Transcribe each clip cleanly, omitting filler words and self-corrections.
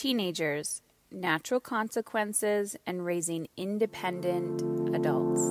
teenagers, natural consequences, and raising independent adults.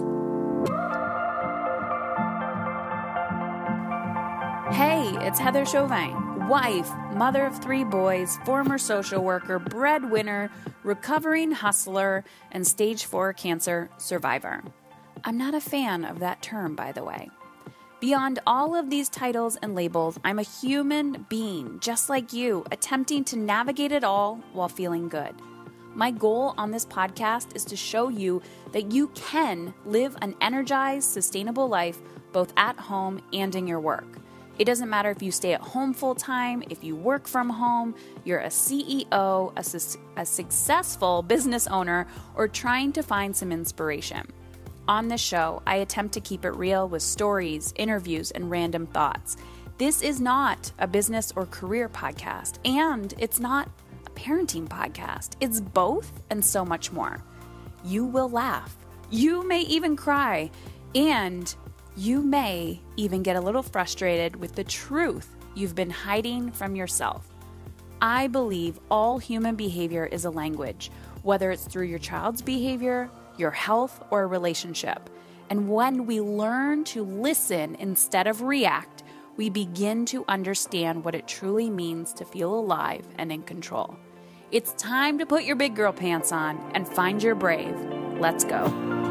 Hey, it's Heather Chauvin, wife, mother of 3 boys, former social worker, breadwinner, recovering hustler, and stage 4 cancer survivor. I'm not a fan of that term, by the way. Beyond all of these titles and labels, I'm a human being, just like you, attempting to navigate it all while feeling good. My goal on this podcast is to show you that you can live an energized, sustainable life both at home and in your work. It doesn't matter if you stay at home full-time, if you work from home, you're a CEO, a successful business owner, or trying to find some inspiration. On this show, I attempt to keep it real with stories, interviews, and random thoughts. This is not a business or career podcast, and it's not a parenting podcast. It's both and so much more. You will laugh. You may even cry, and you may even get a little frustrated with the truth you've been hiding from yourself. I believe all human behavior is a language, whether it's through your child's behavior, your health, or a relationship. And when we learn to listen instead of react, we begin to understand what it truly means to feel alive and in control. It's time to put your big girl pants on and find your brave. Let's go.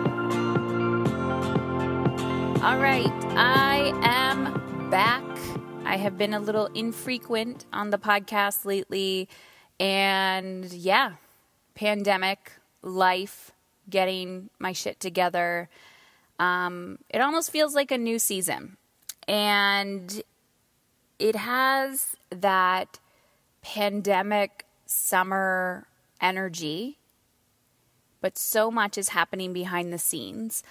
All right, I am back. I have been a little infrequent on the podcast lately. And yeah, pandemic, life, getting my shit together. It almost feels like a new season. And it has that pandemic summer energy, but so much is happening behind the scenes.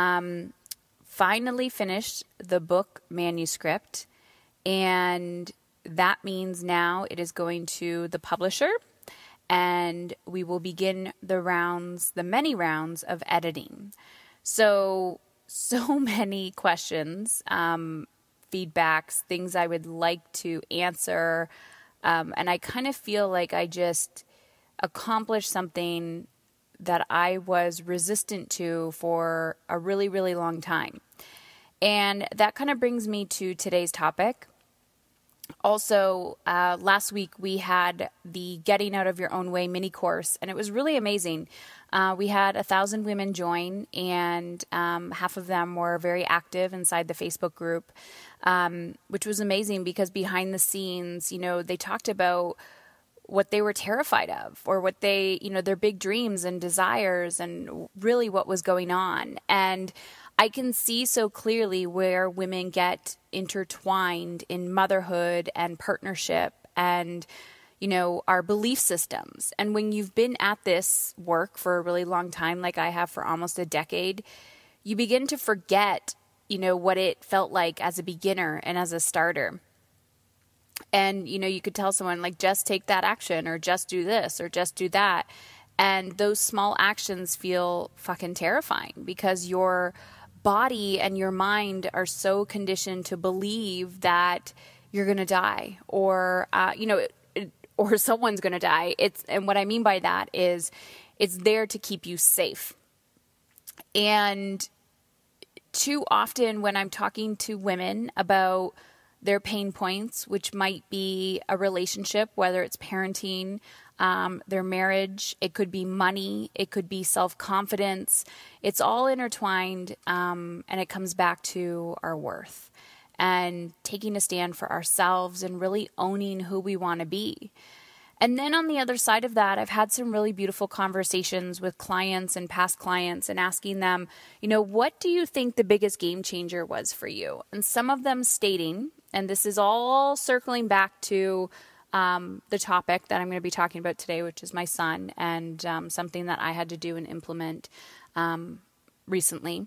Finally finished the book manuscript, and that means now it is going to the publisher. And we will begin the many rounds of editing. So many questions, feedbacks, things I would like to answer. And I kind of feel like I just accomplished something that I was resistant to for a really, really long time. And that kind of brings me to today's topic. Also, last week we had the Getting Out of Your Own Way mini course, and it was really amazing. We had 1,000 women join, and half of them were very active inside the Facebook group, which was amazing because behind the scenes, they talked about what they were terrified of, or what they, their big dreams and desires, and really what was going on. And I can see so clearly where women get intertwined in motherhood and partnership and, our belief systems. And when you've been at this work for a really long time, like I have for almost a decade, you begin to forget, what it felt like as a beginner and as a starter. And, you could tell someone like, just take that action, or just do this, or just do that. And those small actions feel fucking terrifying because your body and your mind are so conditioned to believe that you're going to die, or, or someone's going to die. And what I mean by that is it's there to keep you safe. And too often when I'm talking to women about their pain points, which might be a relationship, whether it's parenting, their marriage, it could be money, it could be self-confidence. It's all intertwined, and it comes back to our worth and taking a stand for ourselves and really owning who we want to be. And then on the other side of that, I've had some really beautiful conversations with clients and past clients and asking them, what do you think the biggest game changer was for you? And some of them stating, and this is all circling back to the topic that I'm going to be talking about today, which is my son, and something that I had to do and implement recently.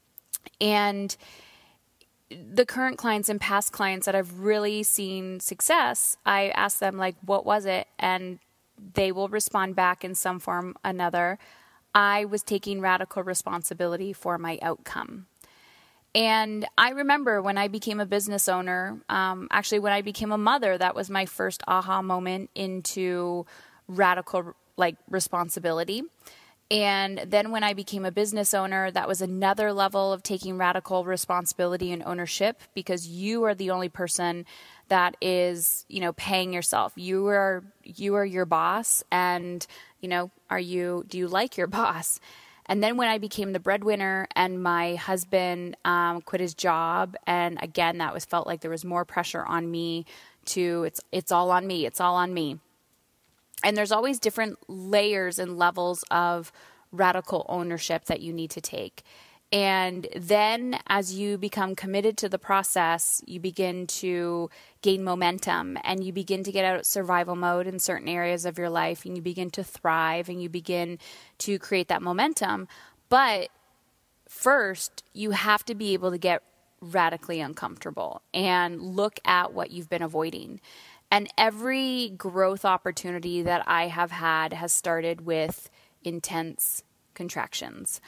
And the current clients and past clients that I've really seen success, I ask them, like, what was it? And they will respond back in some form or another. I was taking radical responsibility for my outcome. And I remember when I became a business owner, actually when I became a mother, that was my first aha moment into radical responsibility. And then when I became a business owner, that was another level of taking radical responsibility and ownership, because you are the only person that is, paying yourself. You are your boss, and, do you like your boss? And then when I became the breadwinner and my husband quit his job, and again, felt like there was more pressure on me it's all on me. It's all on me. And there's always different layers and levels of radical ownership that you need to take. And then as you become committed to the process, you begin to gain momentum, and you begin to get out of survival mode in certain areas of your life, and you begin to thrive, and you begin to create that momentum. But first, you have to be able to get radically uncomfortable and look at what you've been avoiding. And every growth opportunity that I have had has started with intense contractions.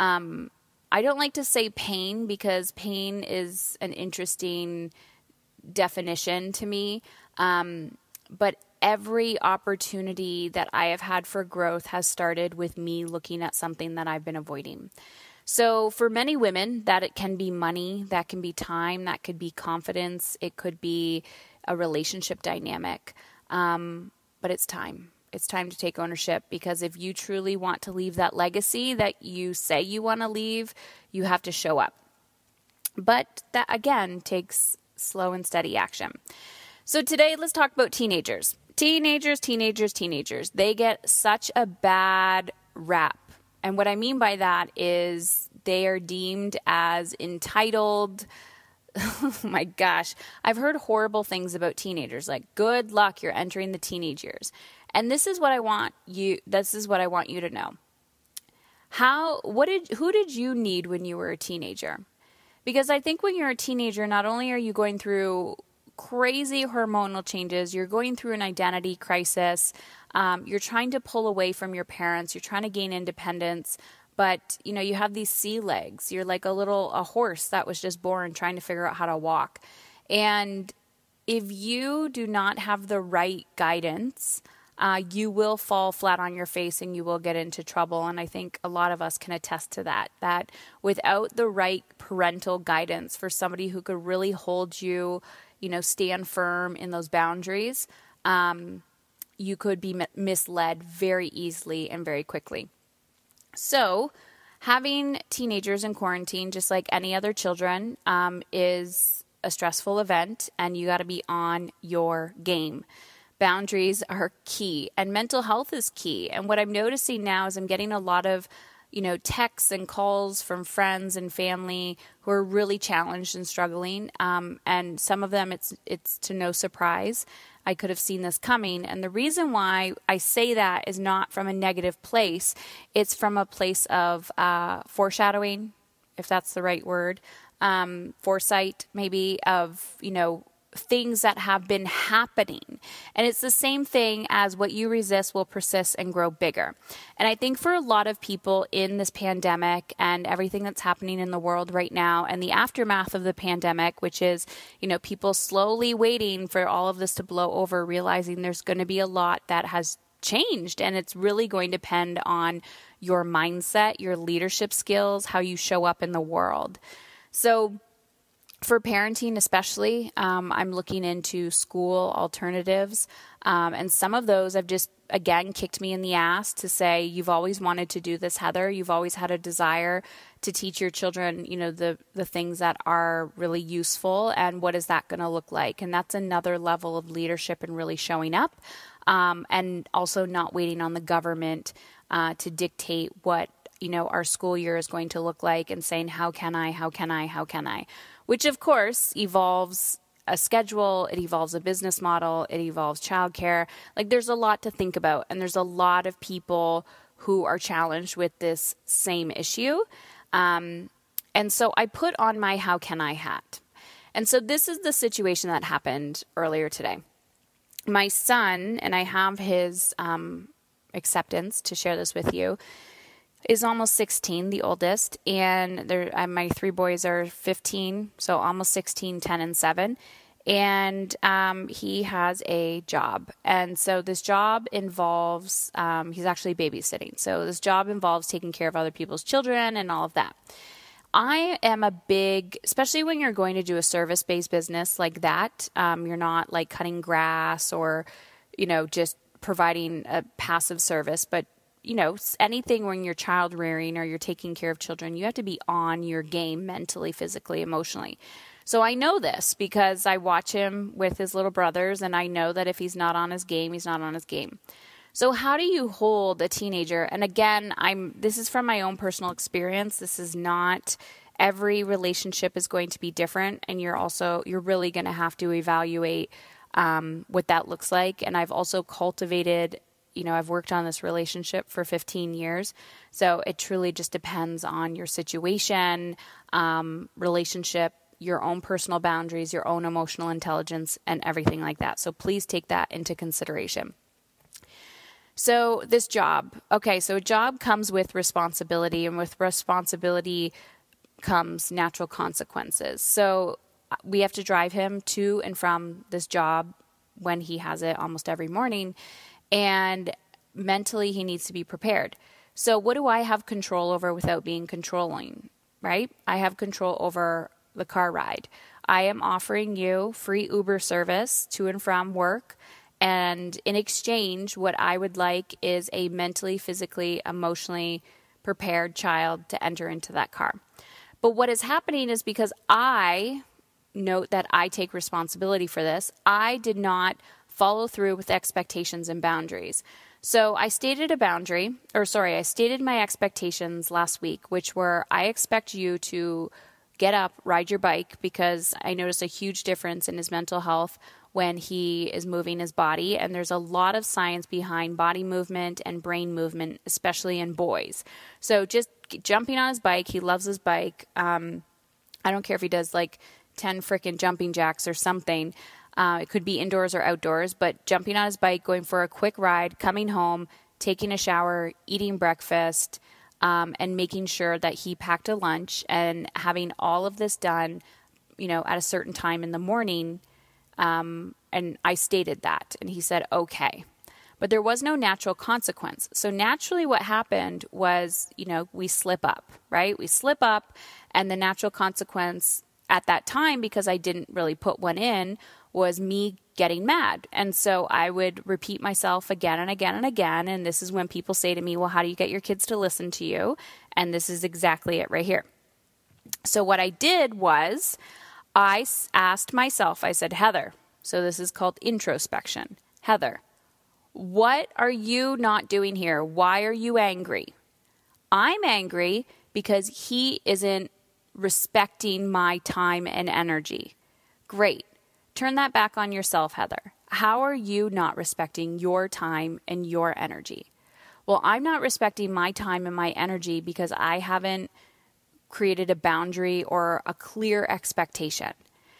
I don't like to say pain, because pain is an interesting definition to me. But every opportunity that I have had for growth has started with me looking at something that I've been avoiding. So for many women, that it can be money, that can be time, that could be confidence, it could be a relationship dynamic. But it's time. It's time to take ownership, because if you truly want to leave that legacy that you say you want to leave, you have to show up. But that, again, takes slow and steady action. So today, let's talk about teenagers. Teenagers. They get such a bad rap. And what I mean by that is they are deemed as entitled. Oh my gosh. I've heard horrible things about teenagers, like, good luck, you're entering the teenage years. And this is what I want you to know. Who did you need when you were a teenager? Because I think when you're a teenager, not only are you going through crazy hormonal changes, you're going through an identity crisis, you're trying to pull away from your parents, you're trying to gain independence, but you have these sea legs. You're like a horse that was just born trying to figure out how to walk. And if you do not have the right guidance, you will fall flat on your face and you will get into trouble. And I think a lot of us can attest to that without the right parental guidance for somebody who could really hold you, stand firm in those boundaries, you could be misled very easily and very quickly. So having teenagers in quarantine, just like any other children, is a stressful event, and you got to be on your game. Boundaries are key, and mental health is key. And what I'm noticing now is I'm getting a lot of, texts and calls from friends and family who are really challenged and struggling. And some of them, it's to no surprise. I could have seen this coming. And the reason why I say that is not from a negative place. It's from a place of foreshadowing, if that's the right word, foresight maybe of, things that have been happening. And it's the same thing as what you resist will persist and grow bigger. And I think for a lot of people in this pandemic and everything that's happening in the world right now and the aftermath of the pandemic, which is, people slowly waiting for all of this to blow over, realizing there's going to be a lot that has changed, and it's really going to depend on your mindset, your leadership skills, how you show up in the world. So for parenting especially, I'm looking into school alternatives, and some of those have just, again, kicked me in the ass to say, you've always wanted to do this, Heather. You've always had a desire to teach your children, the things that are really useful, and what is that going to look like? And that's another level of leadership and really showing up, and also not waiting on the government to dictate what our school year is going to look like, and saying, how can I? Which, of course, evolves a schedule, it evolves a business model, it evolves childcare. Like, there's a lot to think about, and there's a lot of people who are challenged with this same issue. And so I put on my how can I hat. And so this is the situation that happened earlier today. My son, and I have his acceptance to share this with you, is almost 16, the oldest, and my three boys are 15, so almost 16, 10, and 7. And he has a job. And so this job involves, he's actually babysitting. So this job involves taking care of other people's children and all of that. I am a big, especially when you're going to do a service-based business like that, you're not like cutting grass or, just providing a passive service, but anything when you're child rearing or you're taking care of children, you have to be on your game mentally, physically, emotionally. So I know this because I watch him with his little brothers, and I know that if he's not on his game, he's not on his game. So how do you hold a teenager? And again, this is from my own personal experience. This is not, every relationship is going to be different, and you're really going to have to evaluate what that looks like. And I've also cultivated, I've worked on this relationship for 15 years. So it truly just depends on your situation, relationship, your own personal boundaries, your own emotional intelligence, and everything like that. So please take that into consideration. So this job. Okay, so a job comes with responsibility, and with responsibility comes natural consequences. So we have to drive him to and from this job when he has it almost every morning, and mentally he needs to be prepared. So what do I have control over without being controlling, right? I have control over the car ride. I am offering you free Uber service to and from work. And in exchange, what I would like is a mentally, physically, emotionally prepared child to enter into that car. But what is happening is, because I note that I take responsibility for this, I did not follow through with expectations and boundaries. So I stated I stated my expectations last week, which were, I expect you to get up, ride your bike, because I noticed a huge difference in his mental health when he is moving his body. And there's a lot of science behind body movement and brain movement, especially in boys. So just jumping on his bike, he loves his bike. I don't care if he does like 10 frickin' jumping jacks or something. It could be indoors or outdoors, but jumping on his bike, going for a quick ride, coming home, taking a shower, eating breakfast, and making sure that he packed a lunch, and having all of this done, at a certain time in the morning. And I stated that, and he said, okay. But there was no natural consequence. So naturally what happened was, we slip up, right? We slip up, and the natural consequence at that time, because I didn't really put one in, was me getting mad. And so I would repeat myself again and again and again. And this is when people say to me, well, how do you get your kids to listen to you? And this is exactly it right here. So what I did was I asked myself, I said, Heather, so this is called introspection. Heather, what are you not doing here? Why are you angry? I'm angry because he isn't respecting my time and energy. Great. Turn that back on yourself, Heather. How are you not respecting your time and your energy? Well, I'm not respecting my time and my energy because I haven't created a boundary or a clear expectation.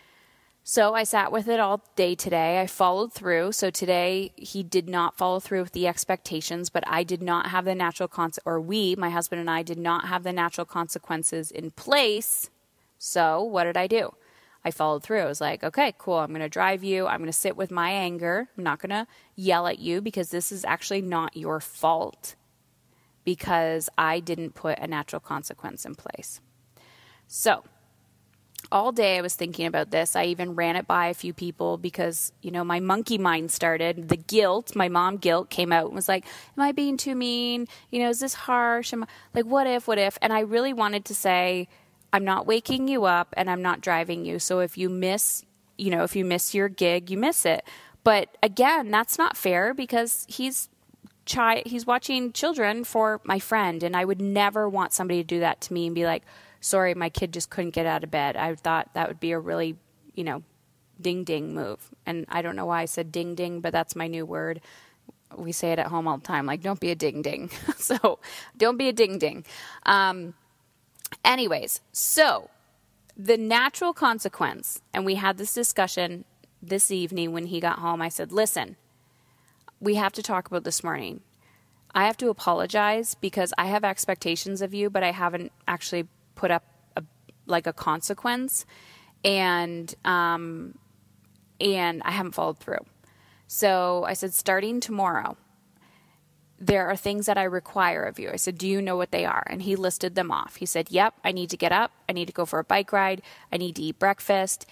So I sat with it all day today. I followed through. So today he did not follow through with the expectations, but I did not have the natural my husband and I did not have the natural consequences in place. So what did I do? I followed through. I was like, okay, cool. I'm going to drive you. I'm going to sit with my anger. I'm not going to yell at you because this is actually not your fault, because I didn't put a natural consequence in place. So all day I was thinking about this. I even ran it by a few people because, my monkey mind started. The guilt, my mom guilt came out and was like, am I being too mean? Is this harsh? What if? And I really wanted to say, I'm not waking you up and I'm not driving you. So if you miss your gig, you miss it. But again, that's not fair because he's watching children for my friend. And I would never want somebody to do that to me and be like, sorry, my kid just couldn't get out of bed. I thought that would be a really, ding ding move. And I don't know why I said ding ding, but that's my new word. We say it at home all the time. Like, don't be a ding ding. So don't be a ding ding. Anyways, so the natural consequence, and we had this discussion this evening when he got home. I said, listen, we have to talk about this morning. I have to apologize because I have expectations of you, but I haven't actually put up a consequence. And and I haven't followed through. So I said, starting tomorrow, there are things that I require of you. I said, do you know what they are? And he listed them off. He said, yep, I need to get up. I need to go for a bike ride. I need to eat breakfast.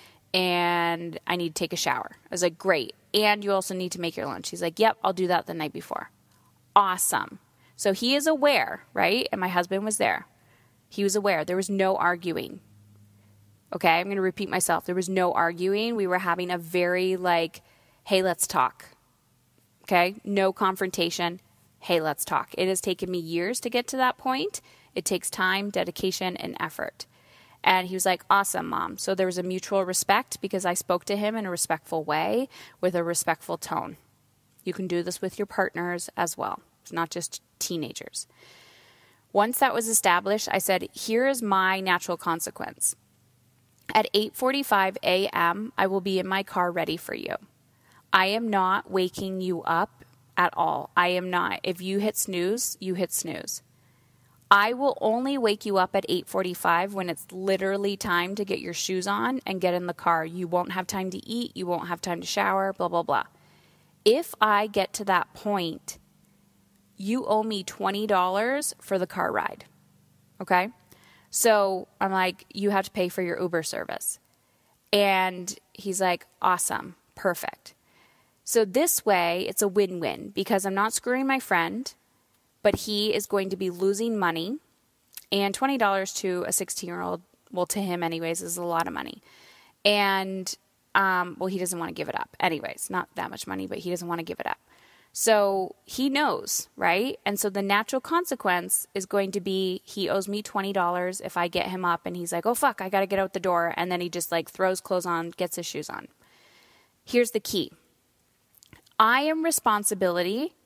And I need to take a shower. I was like, great. And you also need to make your lunch. He's like, yep, I'll do that the night before. Awesome. So he is aware, right? And my husband was there. He was aware. There was no arguing. Okay, I'm going to repeat myself. There was no arguing. We were having a very hey, let's talk. Okay, no confrontation. Hey, let's talk. It has taken me years to get to that point. It takes time, dedication, and effort. And he was like, awesome, Mom. So there was a mutual respect because I spoke to him in a respectful way with a respectful tone. You can do this with your partners as well. It's not just teenagers. Once that was established, I said, here is my natural consequence. At 8:45 a.m., I will be in my car ready for you. I am not waking you up at all. I am not. If you hit snooze, you hit snooze. I will only wake you up at 8:45 when it's literally time to get your shoes on and get in the car. You won't have time to eat. You won't have time to shower, blah, blah, blah. If I get to that point, you owe me $20 for the car ride. Okay? So I'm like, you have to pay for your Uber service. And he's like, awesome, perfect. So this way, it's a win-win because I'm not screwing my friend, but he is going to be losing money. And $20 to a 16-year-old, well, to him anyways, is a lot of money. And, he doesn't want to give it up. Anyways, not that much money, but he doesn't want to give it up. So he knows, right? And so the natural consequence is going to be he owes me $20 if I get him up and he's like, oh, fuck, I got to get out the door. And then he just throws clothes on, gets his shoes on. Here's the key. I am responsible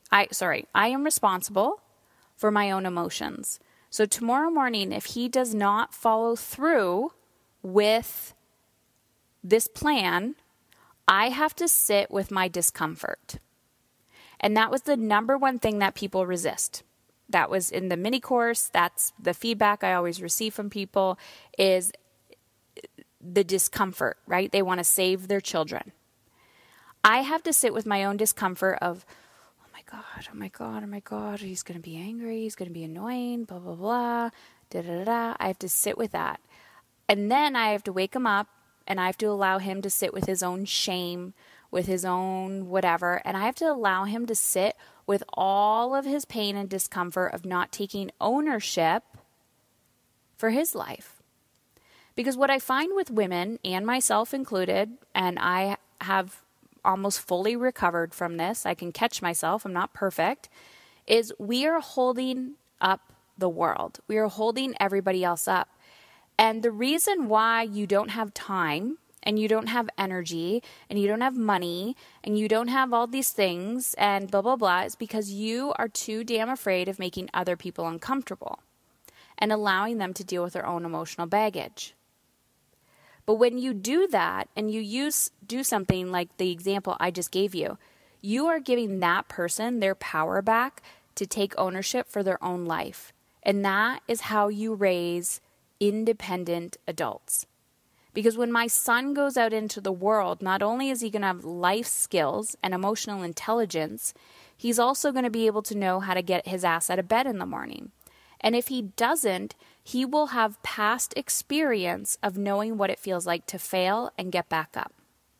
for my own emotions. So tomorrow morning, if he does not follow through with this plan, I have to sit with my discomfort. And that was the number one thing that people resist. That was in the mini course. That's the feedback I always receive from people is the discomfort, right? They want to save their children. I have to sit with my own discomfort of, oh my God, he's going to be angry, he's going to be annoying, blah, blah, blah, da-da-da-da. I have to sit with that. And then I have to wake him up and I have to allow him to sit with his own shame, with his own whatever, and I have to allow him to sit with all of his pain and discomfort of not taking ownership for his life. Because what I find with women, and myself included, and I have almost fully recovered from this, I can catch myself, I'm not perfect, is we are holding up the world. We are holding everybody else up. And the reason why you don't have time and you don't have energy and you don't have money and you don't have all these things and blah, blah, blah is because you are too damn afraid of making other people uncomfortable and allowing them to deal with their own emotional baggage. But when you do that and you do something like the example I just gave you, you are giving that person their power back to take ownership for their own life. And that is how you raise independent adults. Because when my son goes out into the world, not only is he going to have life skills and emotional intelligence, he's also going to be able to know how to get his ass out of bed in the morning. And if he doesn't, he will have past experience of knowing what it feels like to fail and get back up.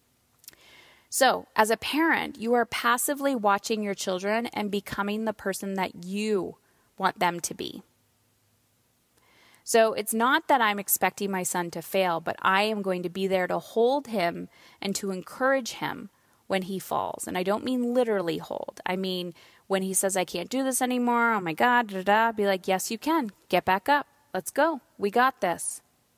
So, as a parent, you are passively watching your children and becoming the person that you want them to be. So, it's not that I'm expecting my son to fail, but I am going to be there to hold him and to encourage him when he falls. And I don't mean literally hold. I mean, when he says, I can't do this anymore, oh my God, be like, yes, you can. Get back up. Let's go. We got this.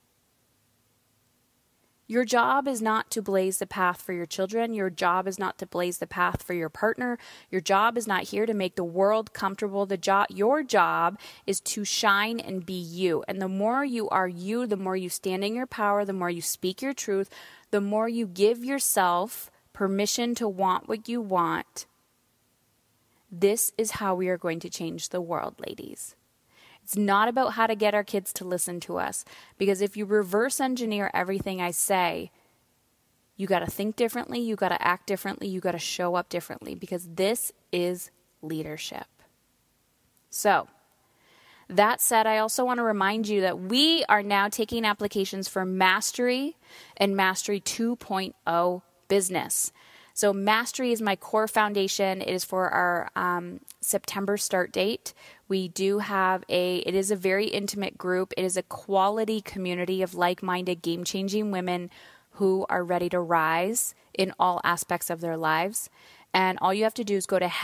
Your job is not to blaze the path for your children. Your job is not to blaze the path for your partner. Your job is not here to make the world comfortable. Your job is to shine and be you. And the more you are you, the more you stand in your power, the more you speak your truth, the more you give yourself permission to want what you want. This is how we are going to change the world, ladies. It's not about how to get our kids to listen to us. Because if you reverse engineer everything I say, You got to think differently. You got to act differently. You got to show up differently, because this is leadership. So, that said, I also want to remind you that we are now taking applications for Mastery and Mastery 2.0 business. So Mastery is my core foundation. It is for our September start date. We do have it is a very intimate group. It is a quality community of like-minded, game-changing women who are ready to rise in all aspects of their lives. And all you have to do is go to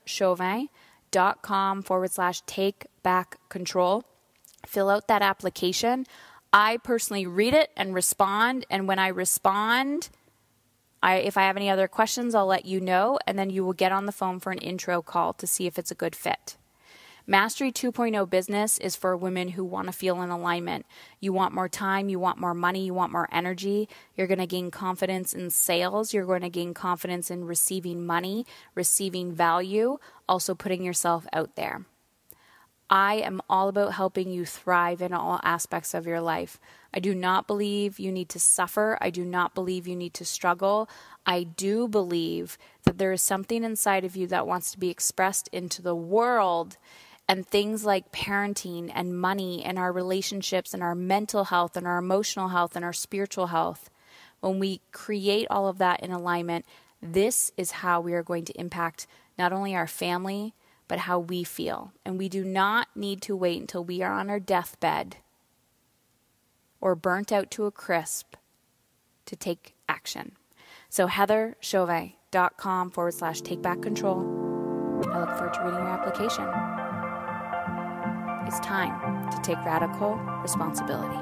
heatherchauvin.com/take-back-control. Fill out that application. I personally read it and respond. And when I respond, if I have any other questions, I'll let you know, and then you will get on the phone for an intro call to see if it's a good fit. Mastery 2.0 business is for women who want to feel in alignment. You want more time, you want more money, you want more energy. You're going to gain confidence in sales. You're going to gain confidence in receiving money, receiving value, also putting yourself out there. I am all about helping you thrive in all aspects of your life. I do not believe you need to suffer. I do not believe you need to struggle. I do believe that there is something inside of you that wants to be expressed into the world, and things like parenting and money and our relationships and our mental health and our emotional health and our spiritual health. When we create all of that in alignment, this is how we are going to impact not only our family, but how we feel. And we do not need to wait until we are on our deathbed or burnt out to a crisp to take action. So heatherchauvin.com/take-back-control. I look forward to reading your application. It's time to take radical responsibility.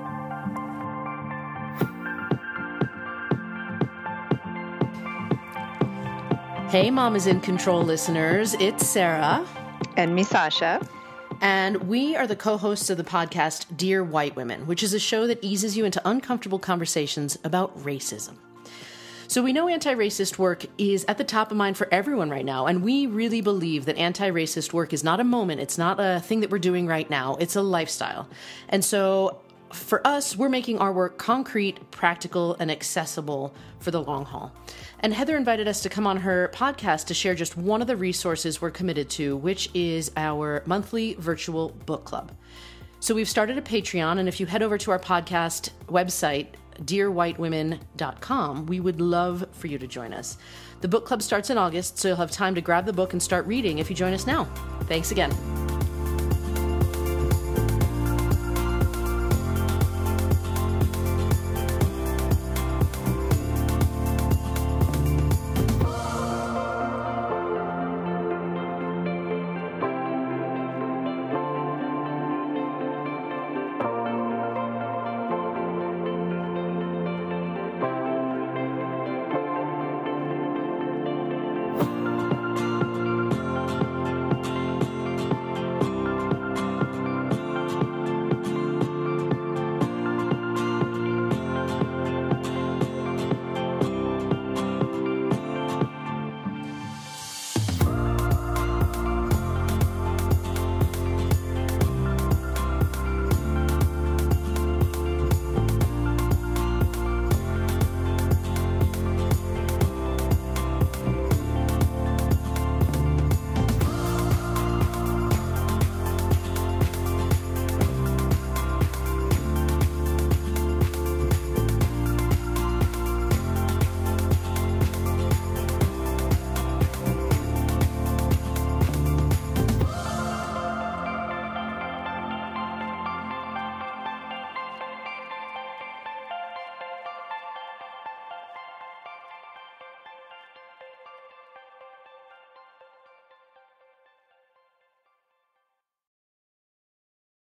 Hey, Mom is in Control listeners. It's Sarah. And me, Sasha. And we are the co-hosts of the podcast Dear White Women, which is a show that eases you into uncomfortable conversations about racism. So we know anti-racist work is at the top of mind for everyone right now, and we really believe that anti-racist work is not a moment, it's not a thing that we're doing right now, it's a lifestyle. And so for us, we're making our work concrete, practical, and accessible for the long haul. And Heather invited us to come on her podcast to share just one of the resources we're committed to, which is our monthly virtual book club. So we've started a Patreon, and if you head over to our podcast website, dearwhitewomen.com, we would love for you to join us. The book club starts in August, so you'll have time to grab the book and start reading if you join us now. Thanks again.